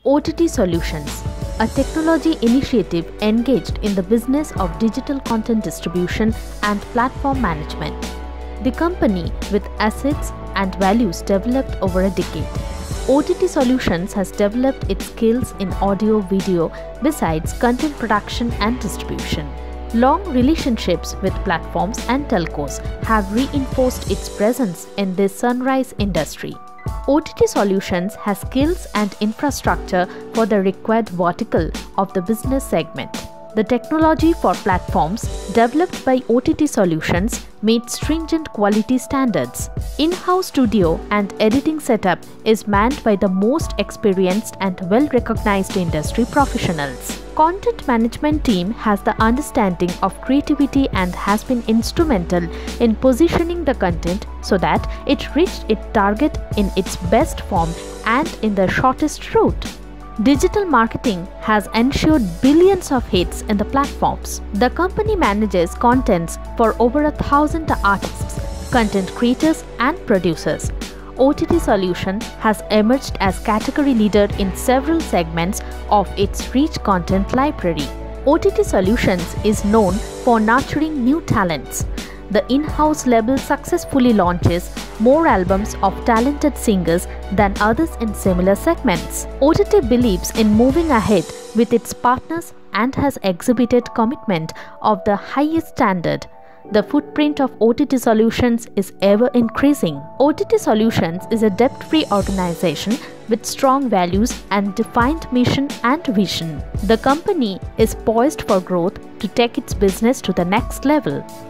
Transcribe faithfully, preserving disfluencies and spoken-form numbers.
O T T Solutions, a technology initiative engaged in the business of digital content distribution and platform management. The company, with assets and values developed over a decade. O T T Solutions has developed its skills in audio-video besides content production and distribution. Long relationships with platforms and telcos have reinforced its presence in this sunrise industry. O T T Solutions has skills and infrastructure for the required vertical of the business segment. The technology for platforms developed by O T T Solutions meets stringent quality standards. In-house studio and editing setup is manned by the most experienced and well-recognized industry professionals. Content management team has the understanding of creativity and has been instrumental in positioning the content so that it reached its target in its best form and in the shortest route. Digital marketing has ensured billions of hits in the platforms. The company manages contents for over a thousand artists, content creators and producers. O T T Solution has emerged as category leader in several segments of its rich content library. O T T Solutions is known for nurturing new talents. The in-house label successfully launches more albums of talented singers than others in similar segments. O T T believes in moving ahead with its partners and has exhibited commitment of the highest standard. The footprint of O T T Solutions is ever increasing. O T T Solutions is a debt-free organization with strong values and defined mission and vision. The company is poised for growth to take its business to the next level.